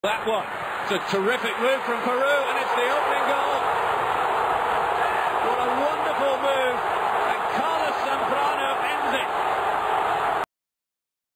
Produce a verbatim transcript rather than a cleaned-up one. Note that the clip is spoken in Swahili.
That one. It's a terrific move from Peru, and it's the